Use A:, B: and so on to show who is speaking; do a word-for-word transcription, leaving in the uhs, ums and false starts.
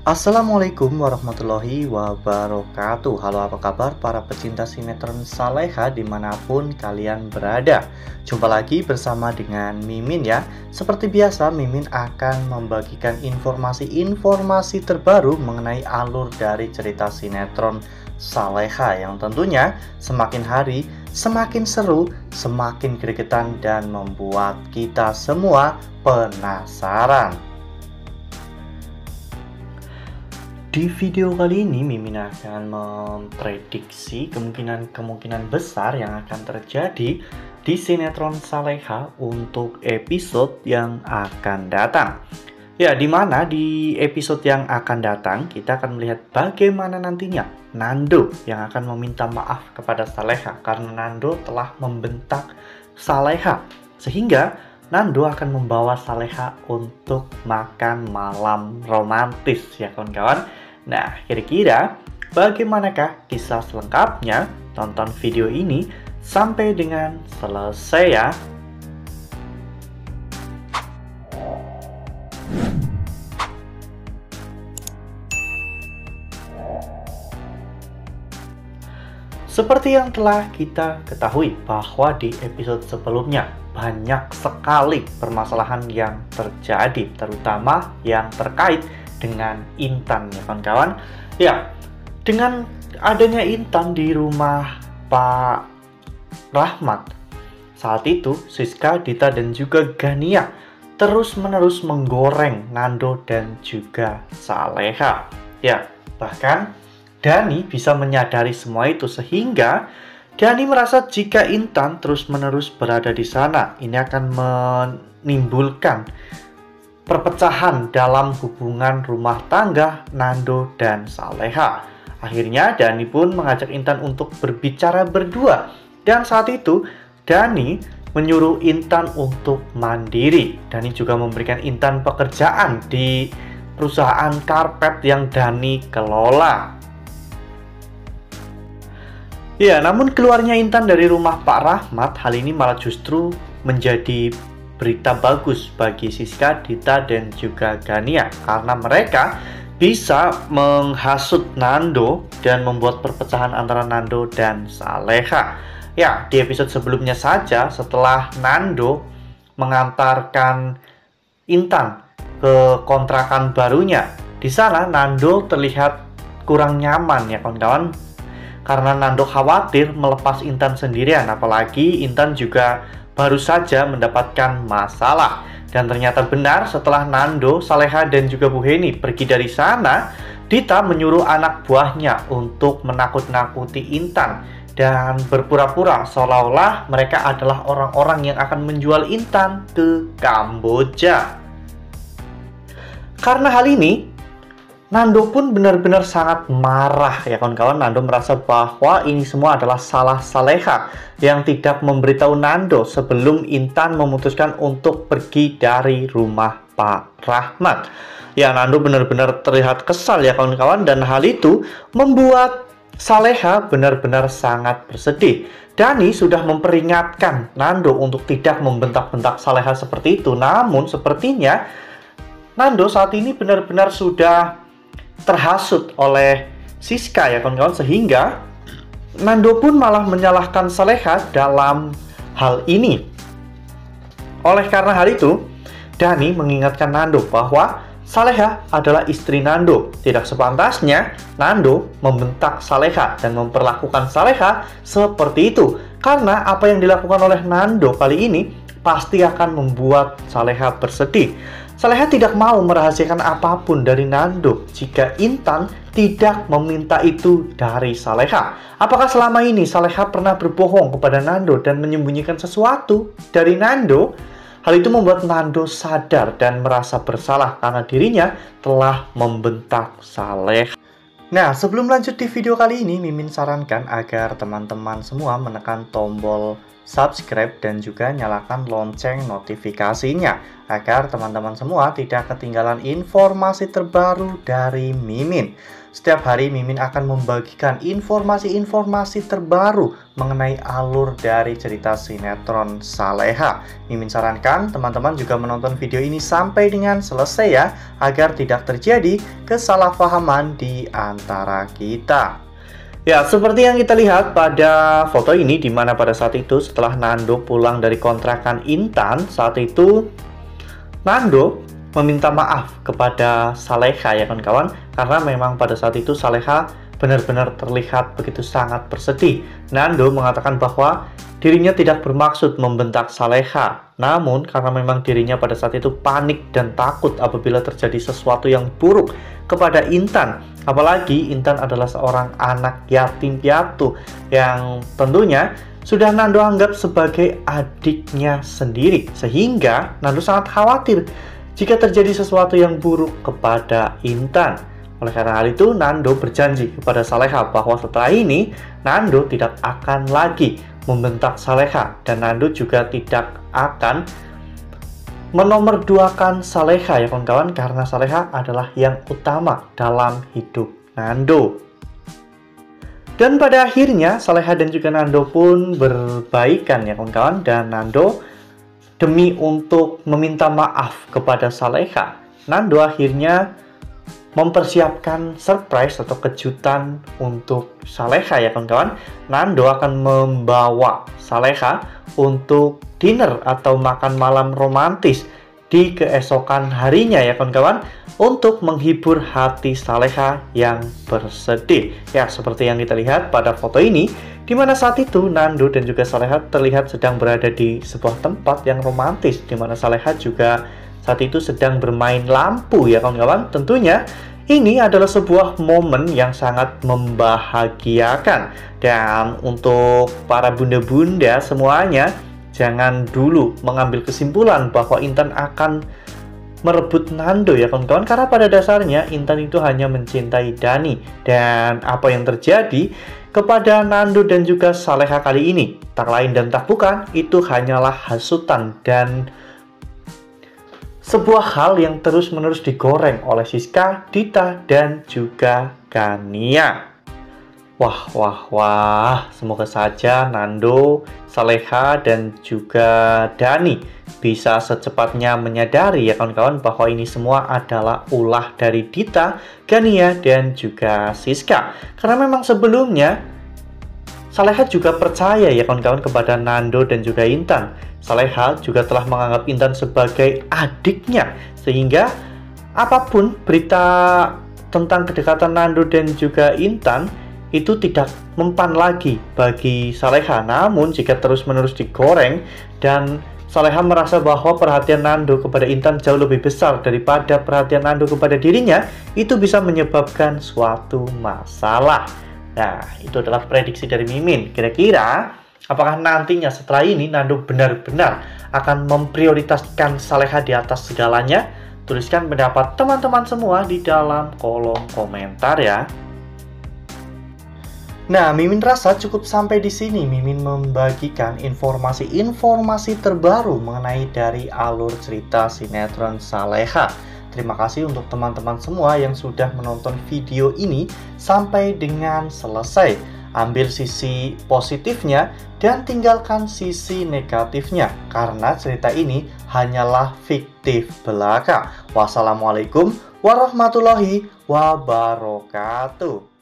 A: Assalamualaikum warahmatullahi wabarakatuh. Halo, apa kabar para pecinta sinetron Saleha dimanapun kalian berada. Jumpa lagi bersama dengan Mimin ya. Seperti biasa, Mimin akan membagikan informasi-informasi terbaru mengenai alur dari cerita sinetron Saleha yang tentunya semakin hari semakin seru, semakin gregetan, dan membuat kita semua penasaran. Di video kali ini, Mimin akan memprediksi kemungkinan-kemungkinan besar yang akan terjadi di sinetron Saleha untuk episode yang akan datang. Ya, dimana di episode yang akan datang, kita akan melihat bagaimana nantinya Nando yang akan meminta maaf kepada Saleha karena Nando telah membentak Saleha. Sehingga Nando akan membawa Saleha untuk makan malam romantis ya kawan-kawan. Nah, kira-kira bagaimanakah kisah selengkapnya? Tonton video ini sampai dengan selesai ya. Seperti yang telah kita ketahui bahwa di episode sebelumnya banyak sekali permasalahan yang terjadi, terutama yang terkait dengan Intan ya kawan-kawan. Ya, dengan adanya Intan di rumah Pak Rahmat, saat itu Siska, Dita, dan juga Gania terus-menerus menggoreng Nando dan juga Saleha. Ya, bahkan Dani bisa menyadari semua itu sehingga Dani merasa jika Intan terus-menerus berada di sana, ini akan menimbulkan perpecahan dalam hubungan rumah tangga Nando dan Saleha. Akhirnya Dani pun mengajak Intan untuk berbicara berdua. Dan saat itu Dani menyuruh Intan untuk mandiri. Dani juga memberikan Intan pekerjaan di perusahaan karpet yang Dani kelola. Ya, namun keluarnya Intan dari rumah Pak Rahmat, hal ini malah justru menjadi berita bagus bagi Siska, Dita, dan juga Gania karena mereka bisa menghasut Nando dan membuat perpecahan antara Nando dan Saleha. Ya, di episode sebelumnya saja setelah Nando mengantarkan Intan ke kontrakan barunya, di sana Nando terlihat kurang nyaman ya kawan-kawan, karena Nando khawatir melepas Intan sendirian, apalagi Intan juga baru saja mendapatkan masalah. Dan ternyata benar, setelah Nando, Saleha, dan juga Bu Heni pergi dari sana, Dita menyuruh anak buahnya untuk menakut-nakuti Intan dan berpura-pura seolah-olah mereka adalah orang-orang yang akan menjual Intan ke Kamboja. Karena hal ini, Nando pun benar-benar sangat marah ya kawan-kawan. Nando merasa bahwa ini semua adalah salah Saleha yang tidak memberitahu Nando sebelum Intan memutuskan untuk pergi dari rumah Pak Rahmat. Ya, Nando benar-benar terlihat kesal ya kawan-kawan, dan hal itu membuat Saleha benar-benar sangat bersedih. Dani sudah memperingatkan Nando untuk tidak membentak-bentak Saleha seperti itu. Namun sepertinya Nando saat ini benar-benar sudah terhasut oleh Siska ya kawan-kawan, sehingga Nando pun malah menyalahkan Saleha dalam hal ini. Oleh karena hal itu, Dani mengingatkan Nando bahwa Saleha adalah istri Nando. Tidak sepantasnya Nando membentak Saleha dan memperlakukan Saleha seperti itu, karena apa yang dilakukan oleh Nando kali ini pasti akan membuat Saleha bersedih. Saleha tidak mau merahasiakan apapun dari Nando jika Intan tidak meminta itu dari Saleha. Apakah selama ini Saleha pernah berbohong kepada Nando dan menyembunyikan sesuatu dari Nando? Hal itu membuat Nando sadar dan merasa bersalah karena dirinya telah membentak Saleha. Nah, sebelum lanjut di video kali ini, Mimin sarankan agar teman-teman semua menekan tombol subscribe dan juga nyalakan lonceng notifikasinya agar teman-teman semua tidak ketinggalan informasi terbaru dari Mimin. Setiap hari Mimin akan membagikan informasi-informasi terbaru mengenai alur dari cerita sinetron Saleha. Mimin sarankan teman-teman juga menonton video ini sampai dengan selesai ya, agar tidak terjadi kesalahpahaman di antara kita. Ya, seperti yang kita lihat pada foto ini, di mana pada saat itu setelah Nando pulang dari kontrakan Intan, saat itu Nando meminta maaf kepada Saleha ya kawan-kawan, karena memang pada saat itu Saleha benar-benar terlihat begitu sangat bersedih. Nando mengatakan bahwa dirinya tidak bermaksud membentak Saleha, namun karena memang dirinya pada saat itu panik dan takut apabila terjadi sesuatu yang buruk kepada Intan. Apalagi Intan adalah seorang anak yatim piatu yang tentunya sudah Nando anggap sebagai adiknya sendiri, sehingga Nando sangat khawatir jika terjadi sesuatu yang buruk kepada Intan. Oleh karena hal itu, Nando berjanji kepada Saleha bahwa setelah ini Nando tidak akan lagi membentak Saleha, dan Nando juga tidak akan menomorduakan Saleha ya kawan-kawan, karena Saleha adalah yang utama dalam hidup Nando. Dan pada akhirnya Saleha dan juga Nando pun berbaikan ya kawan-kawan, dan Nando demi untuk meminta maaf kepada Saleha, Nando akhirnya mempersiapkan surprise atau kejutan untuk Saleha ya kawan-kawan. Nando akan membawa Saleha untuk dinner atau makan malam romantis di keesokan harinya ya kawan-kawan, untuk menghibur hati Saleha yang bersedih. Ya, seperti yang kita lihat pada foto ini, di mana saat itu Nando dan juga Saleha terlihat sedang berada di sebuah tempat yang romantis, di mana Saleha juga saat itu sedang bermain lampu ya kawan-kawan. Tentunya ini adalah sebuah momen yang sangat membahagiakan. Dan untuk para bunda-bunda semuanya, jangan dulu mengambil kesimpulan bahwa Intan akan merebut Nando ya kawan-kawan, karena pada dasarnya Intan itu hanya mencintai Dani. Dan apa yang terjadi kepada Nando dan juga Saleha kali ini, tak lain dan tak bukan, itu hanyalah hasutan dan sebuah hal yang terus-menerus digoreng oleh Siska, Dita, dan juga Kania. Wah, wah, wah, semoga saja Nando, Saleha, dan juga Dani bisa secepatnya menyadari ya kawan-kawan bahwa ini semua adalah ulah dari Dita, Kania, dan juga Siska. Karena memang sebelumnya Saleha juga percaya ya kawan-kawan kepada Nando dan juga Intan. Saleha juga telah menganggap Intan sebagai adiknya, sehingga apapun berita tentang kedekatan Nando dan juga Intan itu tidak mempan lagi bagi Saleha. Namun jika terus-menerus digoreng dan Saleha merasa bahwa perhatian Nando kepada Intan jauh lebih besar daripada perhatian Nando kepada dirinya, itu bisa menyebabkan suatu masalah. Nah, itu adalah prediksi dari Mimin. Kira-kira apakah nantinya setelah ini Nando benar-benar akan memprioritaskan Saleha di atas segalanya? Tuliskan pendapat teman-teman semua di dalam kolom komentar ya. Nah, Mimin rasa cukup sampai di sini. Mimin membagikan informasi-informasi terbaru mengenai dari alur cerita sinetron Saleha. Terima kasih untuk teman-teman semua yang sudah menonton video ini sampai dengan selesai. Ambil sisi positifnya dan tinggalkan sisi negatifnya, karena cerita ini hanyalah fiktif belaka. Wassalamualaikum warahmatullahi wabarakatuh.